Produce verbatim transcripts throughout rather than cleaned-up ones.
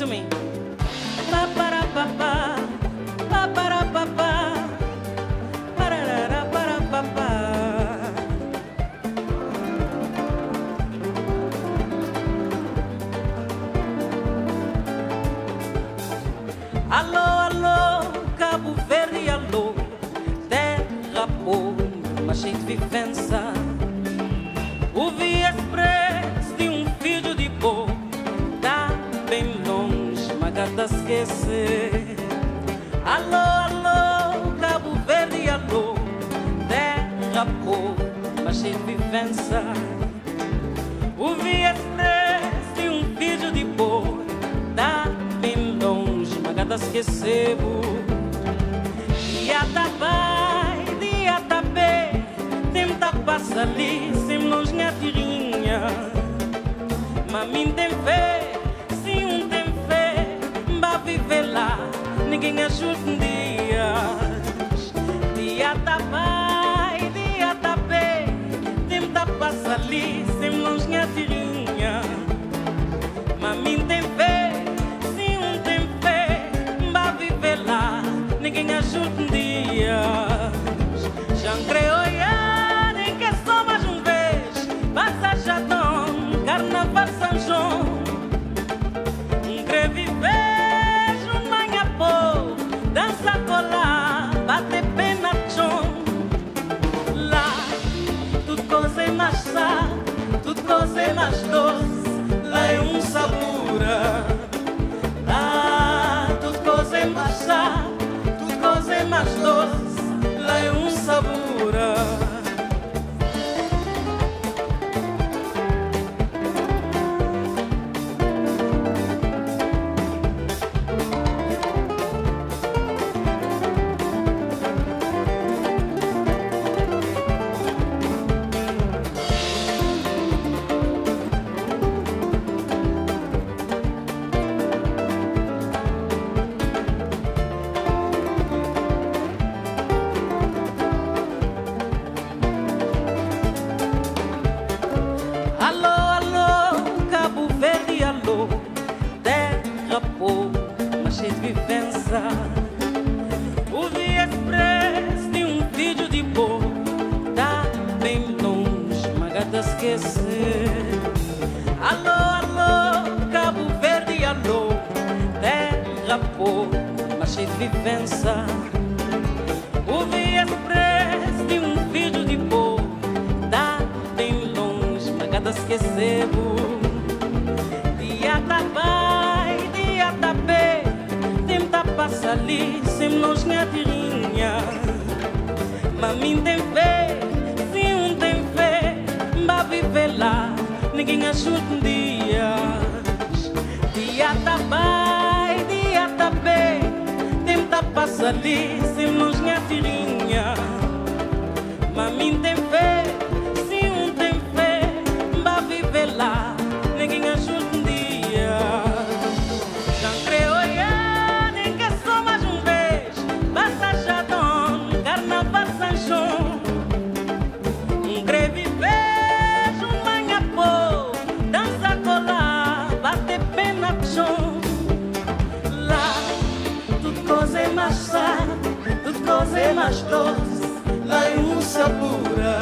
to me. Pa para pa pa, pa para pa pa, pararara para pa pa. Alô, alô, Cabo Verde, alô, terra pobre, mas cheia de vivência. Ouvi expresso de um filho de povo, tá bem longe, mas gata esquecer. Alô, alô, Cabo Verde, alô, terra pobre, mas cheia de vivência. Ouvi expresso de um filho de povo, tá bem longe, mas gata esquecer. Dia tá vai, dia tá bem, tempo tá passa ali, sem longe minha tirinha. Mas mim tem fé, se um tem fé, vai viver lá, ninguém ajuda um dia. Dia tá vai, dia tá bem, tempo tá passa ali, sem longe minha tirinha. Mas mim tem fé, se um tem fé, vai viver lá, ninguém ajuda um dia. Já creio nem que só mais um vez, passa Jadão, Carnaval São João. Um greve vejo, manhã pô, dança colar, bate pena chão. Lá, tudo coisa é mais sá, tudo coisa é mais doce, lá é um sabor. Lá, tudo coisa é mais sá, tudo coisa é mais doce, lá é um sabor. Mas cheio de vivência. Ouvi expresso de um vídeo de povo, tá bem longe, mas gata esquecer. Alô, alô, Cabo Verde, alô, terra pobre, mas cheio de vivência. Ouvi expresso de um vídeo de povo, tá bem longe, mas gata esquecer. Dia tá vai, dia tá bem, tempo tá passa ali, sem longe minha tirinha. Mas mim tem fé, se um tem fé, vai viver lá, ninguém ajuda um dia. Dia tá vai, dia tá bem, tempo tá passa ali, sem longe minha tirinha. Mas mim tem fé, se um tem fé, vai viver lá, ninguém ajuda um dia. Já creio nem que só mais um vez, basta Jadão, Carnaval São João. Um greve vejo, manhã pô, dança colar, bate pena chão. Lá, tudo coisa é mais sá, tudo coisa é mais doce, lá é um sabor.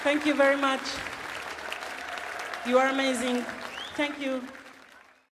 Thank you very much. You are amazing. Thank you.